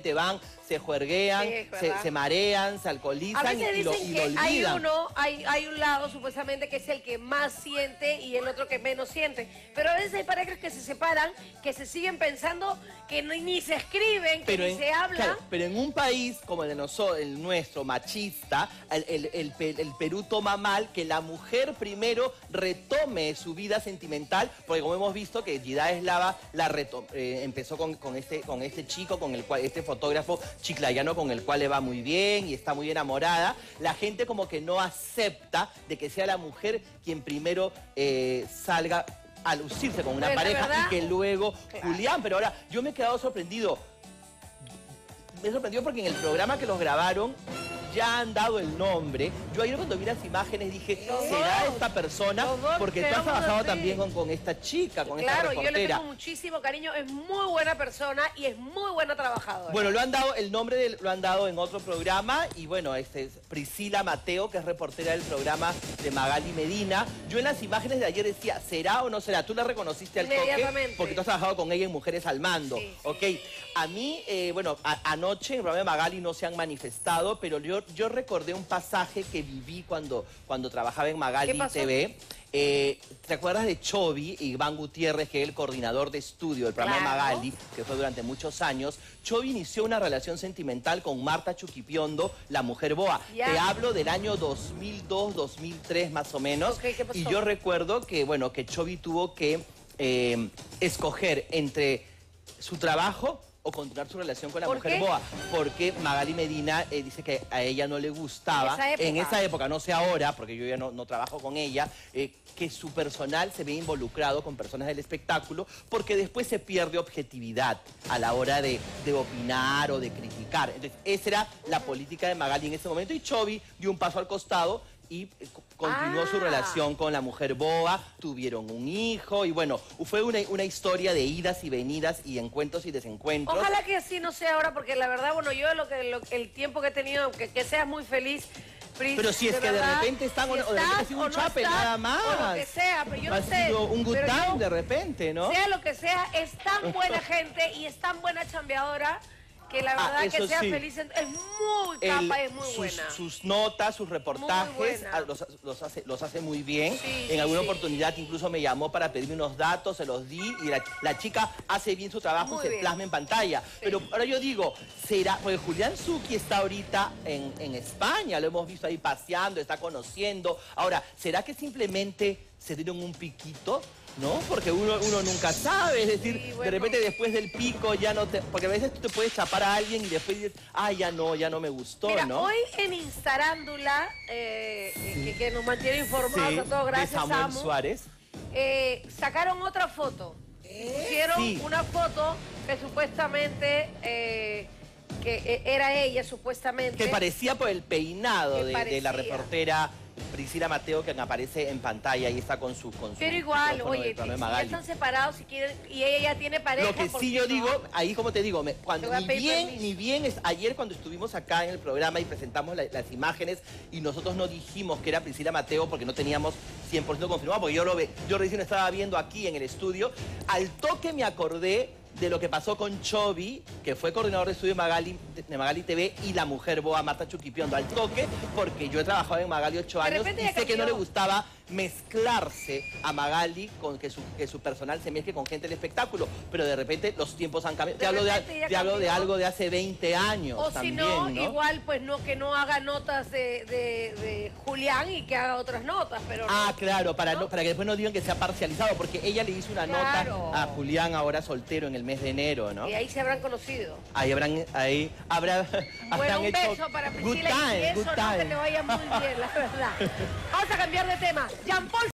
simplemente van, se juerguean, se marean, se alcoholizan a veces y lo dicen que olvidan. hay un lado supuestamente que es el que más siente y el otro que menos siente. Pero a veces hay parejas que se separan, que se siguen pensando que ni se escriben, que ni se hablan. Claro, pero en un país como el de nosotros, el nuestro, machista, el Perú toma mal que la mujer primero retome su vida sentimental, porque como hemos visto que Gida Eslava empezó con este chico, con el cual, este fotógrafo chiclayano con el cual le va muy bien y está muy enamorada. La gente como que no acepta de que sea la mujer quien primero salga a lucirse con una pareja y que luego Julián. Pero ahora yo me he quedado sorprendido. Me sorprendió porque en el programa que los grabaron ya han dado el nombre. Yo ayer cuando vi las imágenes dije, ¿será esta persona? Porque tú has trabajado también con esta chica, con esta reportera. Claro, yo le tengo muchísimo cariño, es muy buena persona y es muy buena trabajadora. Bueno, lo han dado, el nombre lo han dado en otro programa y bueno, es Priscila Mateo, que es reportera del programa de Magali Medina. Yo en las imágenes de ayer decía, ¿será o no será? Tú la reconociste al toque porque tú has trabajado con ella en Mujeres al Mando. Sí, sí. Ok, a mí, bueno, anoche en el programa de Magali no se han manifestado, pero yo recordé un pasaje que viví cuando trabajaba en Magali TV. ¿Te acuerdas de Chovy, Iván Gutiérrez, que es el coordinador de estudio del programa de Magali, que fue durante muchos años? Chovy inició una relación sentimental con Marta Chuquipiondo, la mujer boa. Te hablo del año 2002, 2003 más o menos. ¿Qué pasó? Y yo recuerdo que, bueno, que Chovy tuvo que escoger entre su trabajo o continuar su relación con la mujer boa, porque Magali Medina dice que a ella no le gustaba, en esa época, no sé ahora, porque yo ya no trabajo con ella, que su personal se ve involucrado con personas del espectáculo, porque después se pierde objetividad a la hora de opinar o de criticar. Entonces, esa era la política de Magali en ese momento, y Chovy dio un paso al costado y continuó su relación con la mujer boa, tuvieron un hijo y bueno, fue una historia de idas y venidas y encuentros y desencuentros. Ojalá que así no sea ahora, porque la verdad, bueno, yo el tiempo que he tenido, que seas muy feliz, Pris, pero si es que de repente están, o de repente ha sido un chape nada más. O lo que sea, pero yo no sé. Ha sido un good time de repente, ¿no? Sea lo que sea, es tan buena gente y es tan buena chambeadora que la verdad que sea feliz es muy capa, es muy buena. Sus notas, sus reportajes los hace muy bien. En alguna oportunidad incluso me llamó para pedirme unos datos, se los di y la chica hace bien su trabajo, se plasma en pantalla. Pero ahora yo digo, será, porque Julián Zucchi está ahorita en España, lo hemos visto ahí paseando, está conociendo. Ahora, ¿será que simplemente se dieron un piquito? ¿No? Porque uno nunca sabe, es decir, de repente después del pico ya no te... Porque a veces tú te puedes chapar a alguien y después dices, ya no me gustó, mira, ¿no? Hoy en Instarándula, que nos mantiene informados a todos, gracias de Samuel Suárez, sacaron otra foto. Pusieron una foto que supuestamente... que era ella, supuestamente. Que parecía por el peinado de la reportera Priscila Mateo, que aparece en pantalla y está con su pero igual, oye, si ya están separados, si quieren, y ella ya tiene pareja. Lo que sí yo digo, ahí como te digo, cuando ni bien ayer cuando estuvimos acá en el programa y presentamos las imágenes y nosotros no dijimos que era Priscila Mateo porque no teníamos 100% confirmado, porque yo recién estaba viendo aquí en el estudio, al toque me acordé de lo que pasó con Chovy, que fue coordinador de estudio de Magali TV, y la mujer boa Marta Chuquipiondo, al toque, porque yo he trabajado en Magali 8 años y sé que no le gustaba mezclarse a Magali, con que su personal se mezcle con gente del espectáculo, pero de repente los tiempos han cambiado. Te hablo de algo de hace 20 años o también, si no, igual pues que no haga notas de Julián y que haga otras notas, pero claro, para que después no digan que sea parcializado, porque ella le hizo una nota a Julián, ahora soltero, en el mes de enero, ¿no? Y ahí se habrán conocido. Bueno, un beso para Priscila y eso, no, que te vaya muy bien, la verdad. Vamos a cambiar de tema. Jean Paul